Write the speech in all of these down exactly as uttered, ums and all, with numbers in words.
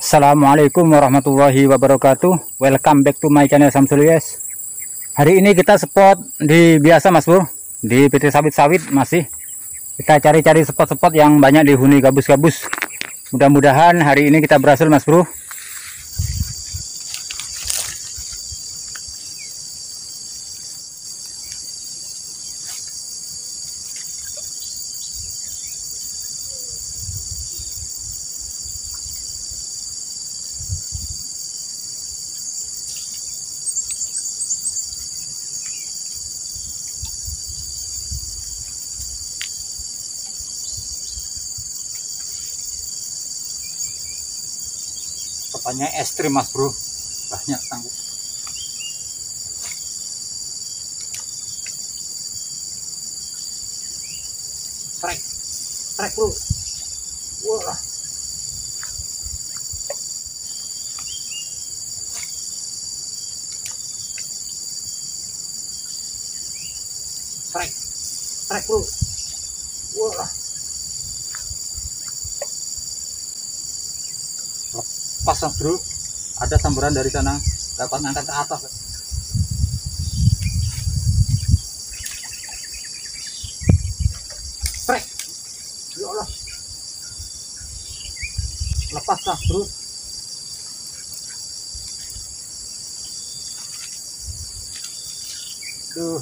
Assalamualaikum warahmatullahi wabarakatuh. Welcome back to my channel Samsul Yes. Hari ini kita spot di biasa Mas Bro, di P T Sawit-Sawit masih. Kita cari-cari spot-spot yang banyak dihuni gabus-gabus. Mudah-mudahan hari ini kita berhasil Mas Bro. Tepatnya ekstrim Mas Bro, banyak tangguh. Trek, trek bro. Wah. Trek, trek bro. Wah. Pas Mas Bro, ada sambaran dari sana, dapat angkat ke atas. Trek, ya Allah, lepas Mas Bro. Tuh,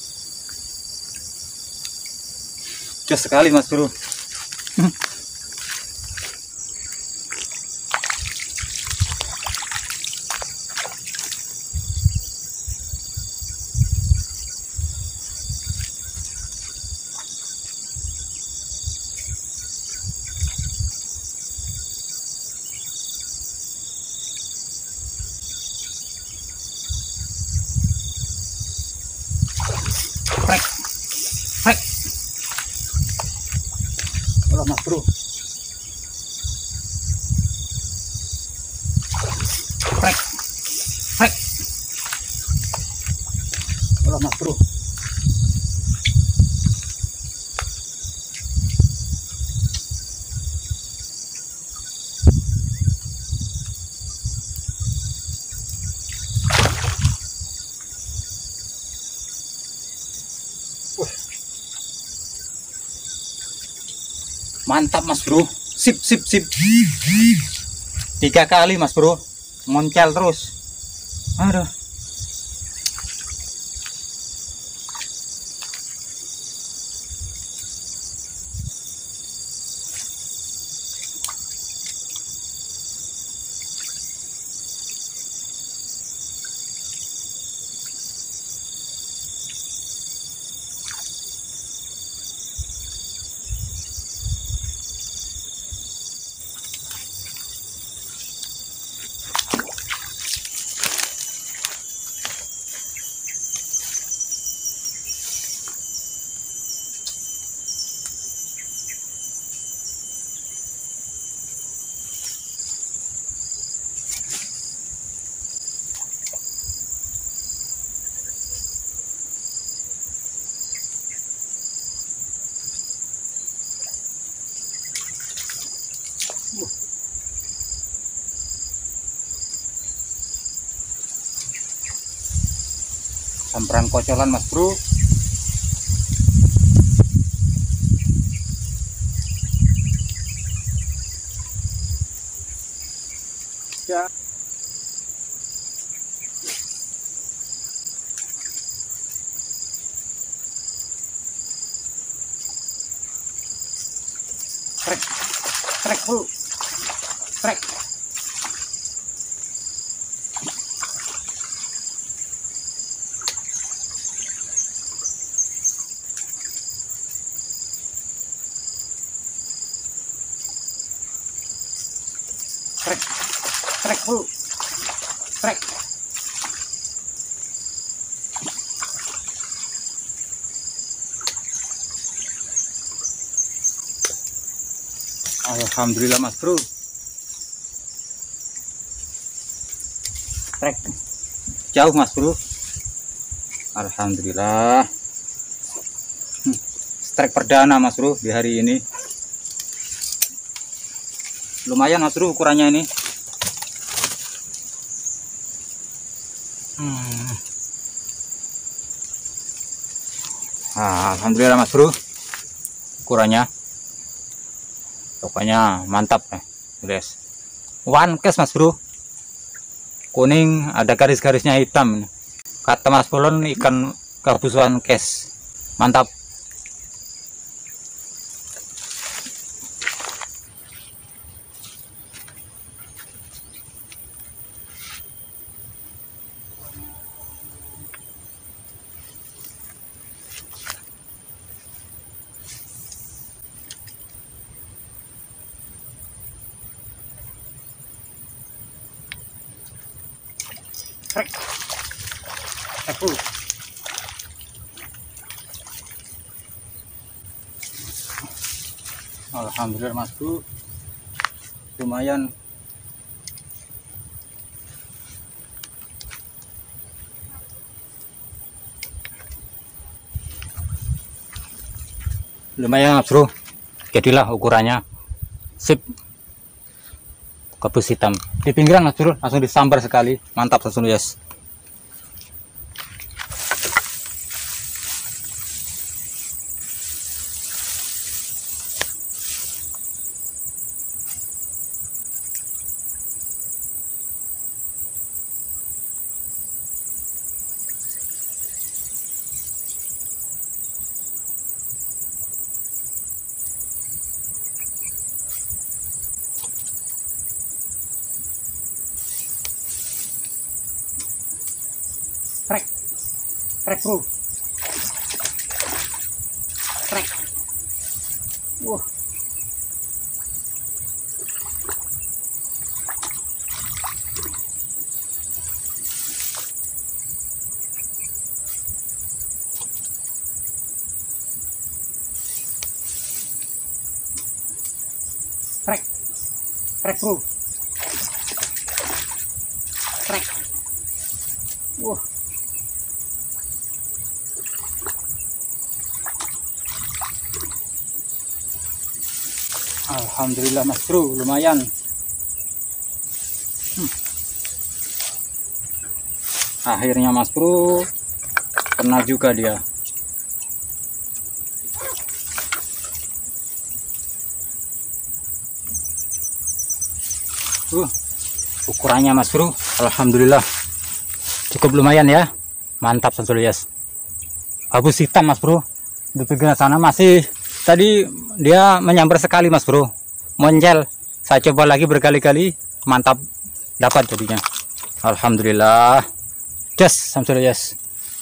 jos sekali Mas Bro. Trek, trek, Allah Mas Bro. Trek, trek, Allah Mas Bro. Mantap Mas Bro, sip sip sip. Tiga kali Mas Bro, moncel terus. Aduh. Samperan kocolan Mas Bro. Ya. Trek, trek bro, trek. Trek, trek bro, trek. Alhamdulillah Mas Bro. Trek jauh Mas Bro. Alhamdulillah. Hmm. Strike perdana Mas Bro di hari ini. Lumayan Mas Bro ukurannya ini. hmm. Nah, alhamdulillah Mas Bro, ukurannya pokoknya mantap nih guys. One case Mas Bro, kuning ada garis-garisnya hitam. Kata Mas Polon ikan gabus one case, mantap. Trek. Trek Bro. Alhamdulillah Mas Bro, lumayan. Lumayan Mas Bro, jadilah ukurannya sip. Gabus hitam di pinggiran Mas Bro, langsung disambar sekali, mantap langsung yes. Trek, trek Bro, trek. Wah, trek, trek Bro, trek. Wah. Alhamdulillah Mas Bro, lumayan. hmm. Akhirnya Mas Bro kena juga dia. uh, Ukurannya Mas Bro, alhamdulillah cukup lumayan ya, mantap Sansulias. Gabus hitam Mas Bro, di pinggir sana masih tadi dia menyambar sekali Mas Bro, moncel. Saya coba lagi berkali-kali, mantap dapat jadinya. Alhamdulillah, yes Samsurias.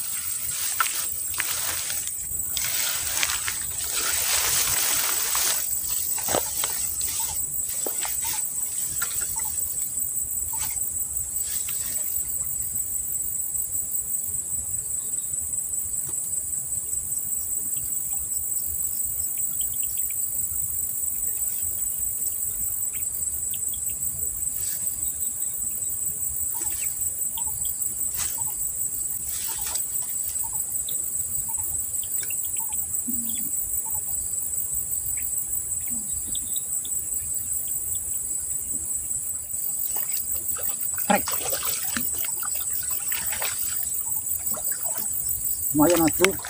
Trek. Lumayan Mas Bro.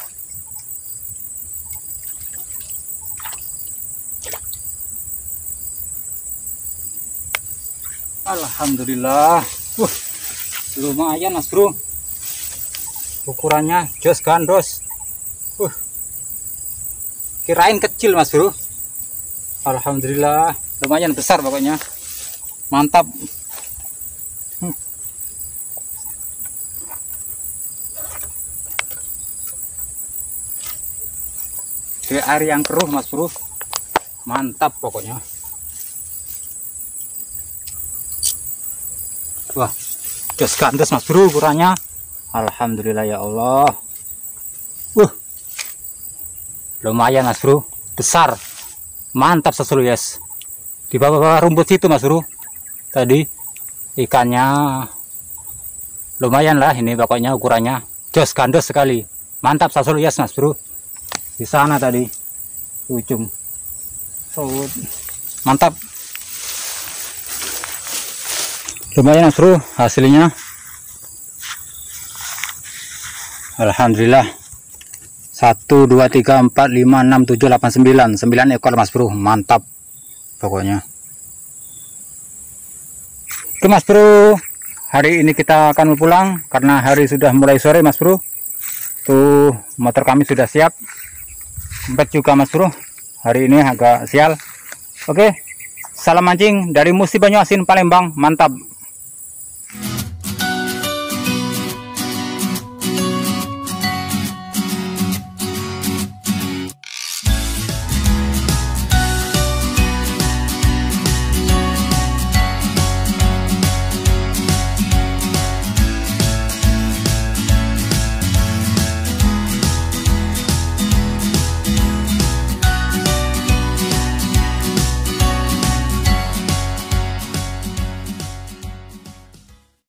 Alhamdulillah. Wah, lumayan Mas Bro. Ukurannya jos gandos. Uh. Kirain kecil Mas Bro. Alhamdulillah, lumayan besar pokoknya. Mantap. Hmm. Di air yang keruh Mas Bro. Mantap pokoknya. Wah, jos gandos Mas Bro ukurannya. Alhamdulillah ya Allah. Uh. Lumayan Mas Bro, besar. Mantap sesuatu yes. Di bawah-bawah rumput situ Mas Bro. Tadi ikannya lumayan lah ini pokoknya ukurannya. Jos gandos sekali. Mantap sesuatu yes Mas Bro. Di sana tadi ujung. So, mantap. Lumayan Mas Bro hasilnya. Alhamdulillah. Satu, dua, tiga, empat, lima, enam, tujuh, delapan, sembilan. Sembilan ekor Mas Bro. Mantap. Pokoknya. Oke Mas Bro. Hari ini kita akan pulang. Karena hari sudah mulai sore Mas Bro. Tuh motor kami sudah siap. Empat juga Mas Bro. Hari ini agak sial. Oke. Salam mancing dari Musi Banyuasin Palembang. Mantap.